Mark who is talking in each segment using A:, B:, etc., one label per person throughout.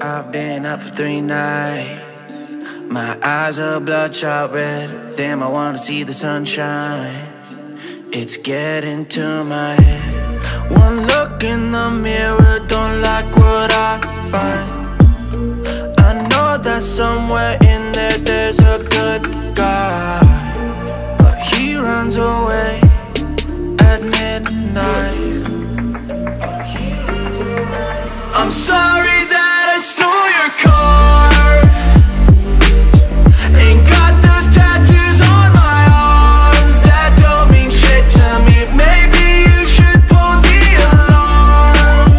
A: I've been up for 3 nights. My eyes are bloodshot red. Damn, I wanna see the sunshine. It's getting to my head. One look in the mirror, don't like what I find. I know that somewhere in there there's a good guy, but he runs away at midnight. I'm sorry that I stole your car. Ain't got those tattoos on my arms that don't mean shit to me. Maybe you should pull the alarm,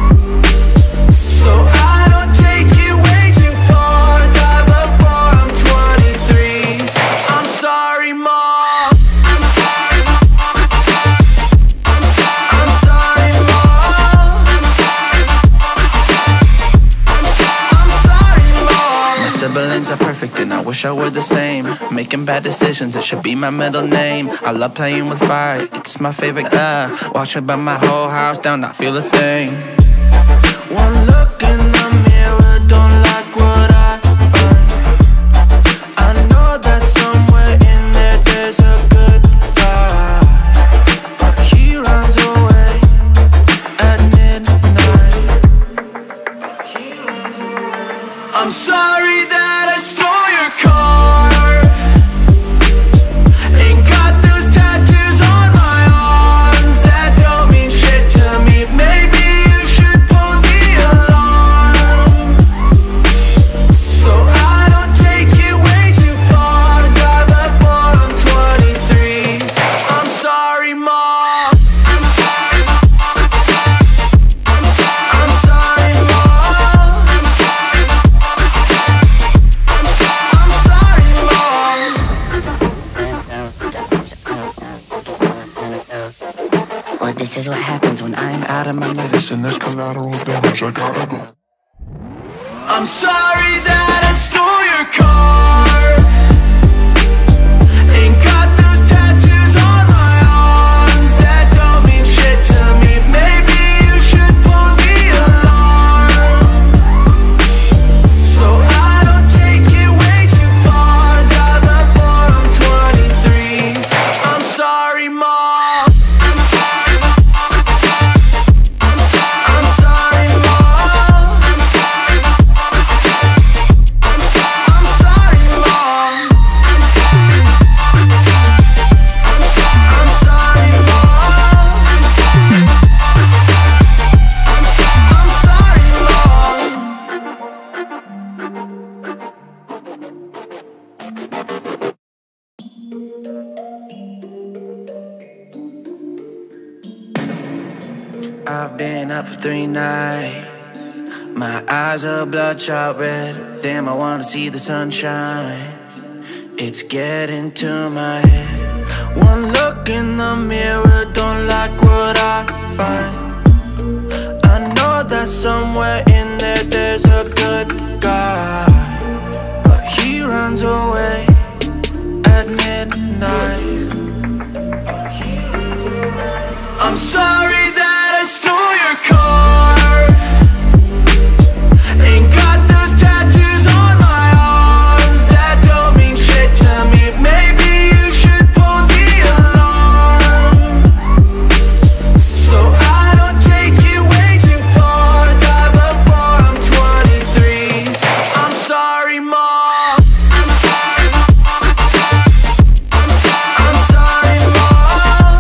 A: so I don't take it way too far. Die before I'm 23. I'm sorry, Mom. I'm sorry, Mom. I'm sorry, Mom. I'm sorry, Mom. My siblings are perfect and I wish I were the same. Making bad decisions, it should be my middle name. I love playing with fire, it's my favorite. Watch me burn my whole house down, not feel a thing. One look in the mirror, don't like what I find. I know that somewhere in there there's a good guy, but he runs away at midnight. I'm sorry that I stole your car. Ain't got those tattoos on my arms that don't mean shit to me. Maybe you should pull the alarm, so I don't take it way too far. Die before I'm 23. I'm sorry, Mom. I'm sorry, Mom. I'm sorry, Mom. I'm sorry, Mom.
B: Well, this is what happens when I'm out of my medicine.
C: There's collateral damage, I gotta go.
A: I'm sorry that I stole your car. Ain't got those tattoos on my arms that don't mean shit to me. Maybe you should pull the alarm, so I don't take it way too far. Die before I'm 23. I'm sorry, Mom. I'm sorry, Mom. I'm sorry, Mom. I'm sorry, Mom. I'm sorry, I've been up for 3 nights. My eyes are bloodshot red. Damn, I wanna see the sunshine. It's getting to my head. One look in the mirror, don't like what I find. I know that somewhere in there there's a good guy, but he runs away at midnight. I'm sorry that I stole your car. Ain't got those tattoos on my arms that don't mean shit to me. Maybe you should pull the alarm, so I don't take it way too far. Die before I'm 23. I'm sorry, Mom. I'm sorry, Mom. I'm sorry, Mom.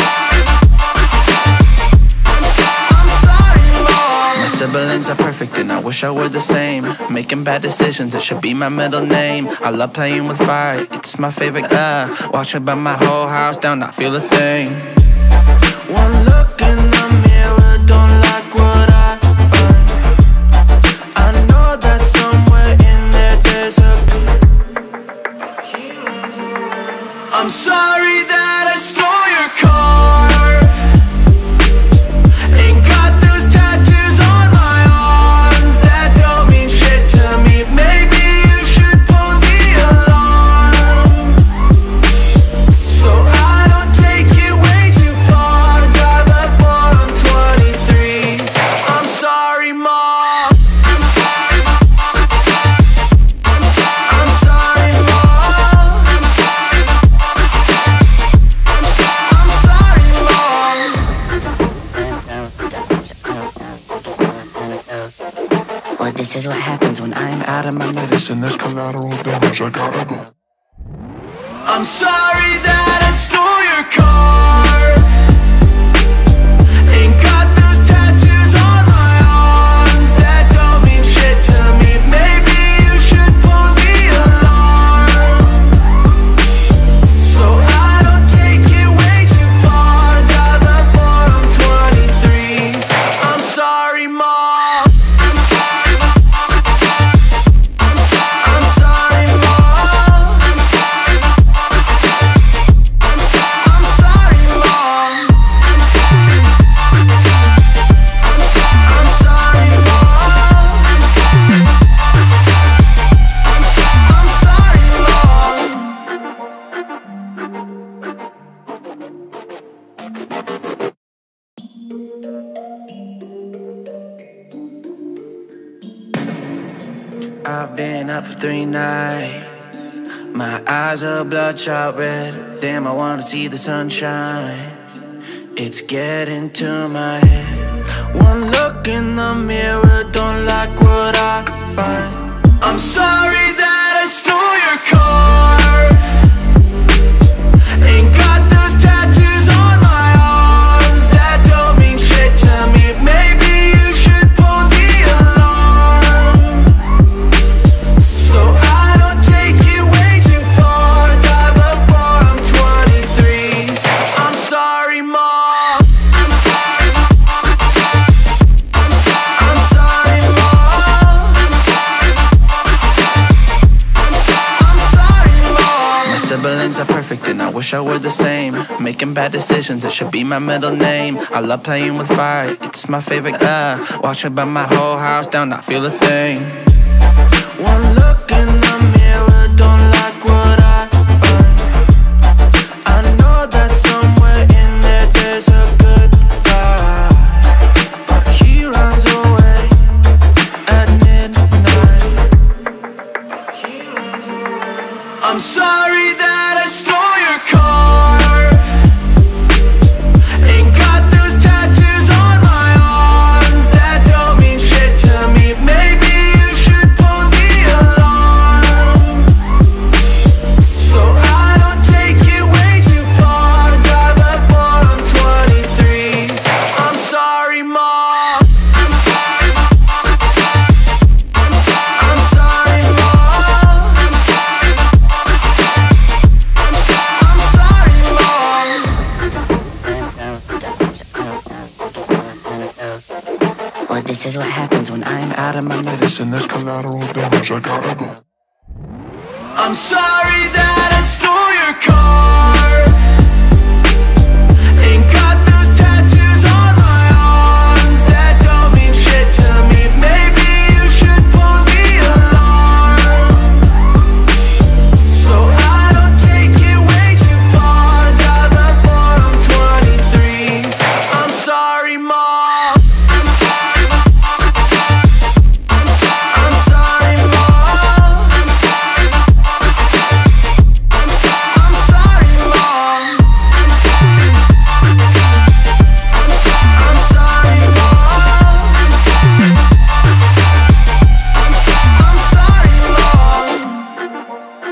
A: I'm sorry, Mom. My siblings are perfect and I wish I were the same. Making bad decisions, it should be my middle name. I love playing with fire, it's my favorite. Watch me burn my whole house down, not feel a thing. One look in the mirror, don't like what I find. I know that somewhere in there there's a I'm sorry that I stole your car. Ain't got those tattoos on my arms that don't mean shit to me. Maybe you should pull the alarm, so I don't take it way too far. Die before
B: is what happens when I'm out of my
C: Medicine, there's collateral damage, I gotta go.
A: I'm sorry that I stole your car. Ain't got those tattoos on my arms that don't mean shit to me. Maybe you should pull the alarm, so I don't take it way too far. Die before I'm 23. I'm sorry, Mom. I'm sorry, Mom. I'm sorry, Mom. I'm sorry, Mom. I'm sorry, Mom. I've been up for 3 nights. My eyes are bloodshot red. Damn, I wanna see the sunshine. It's getting to my head. One look in the mirror, don't like what I find. I'm sorry that I stole your car. Ain't got those tattoos on my arms that don't mean shit to me. Maybe you should pull the alarm, so I don't take it way too far. Die before I'm 23. I'm sorry, Mom. I'm sorry, Mom. I'm sorry, Mom. My siblings are perfect and I wish I were the same. Making bad decisions, it should be my middle name. I love playing with fire, it's my favorite. Watch me burn my whole house down, not feel a thing. One look in the mirror, don't like what I find. I know that somewhere in there there's a good guy, but he runs away at midnight. I'm sorry that I stole your car. Ain't got those tattoos on my arms that don't mean shit to me. Maybe you should pull the alarm, so I don't take it way too far. Die before I'm 23. I'm sorry, Mom. I'm sorry, Mom. I'm sorry, Mom.
B: Well, this is what happens when I'm out of my
C: Medicine, there's collateral damage, I gotta go.
A: I'm sorry that I stole your car. Ain't got those tattoos on my arms that don't mean shit to me. Maybe you should pull the alarm, so I don't take it way too far. Die before I'm 23. I'm sorry, Mom. I'm sorry, Mom. I'm sorry, Mom. I'm sorry, Mom. I'm sorry, Mom.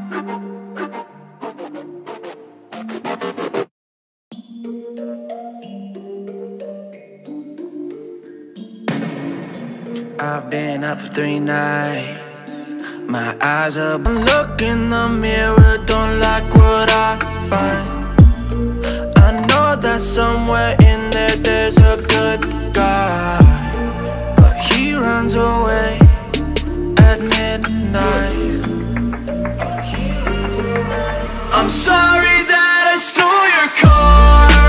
A: I've been up for 3 nights. My eyes are look in the mirror, don't like what I find. I know that somewhere in there there's a good guy, but he runs away at midnight. I'm sorry that I stole your car.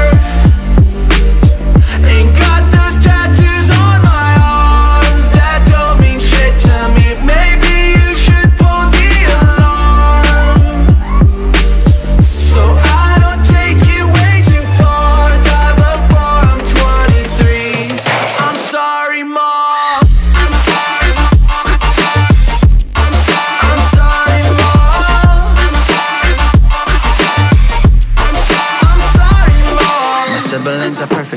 A: Ain't got those tattoos on my arms that don't mean shit to me. Maybe you should pull the alarm, so I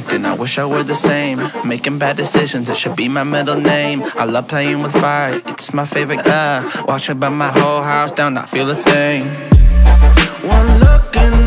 A: perfect and I wish I were the same. Making bad decisions, it should be my middle name. I love playing with fire, it's my favorite. Watch me burn my whole house down, not feel a thing. One look and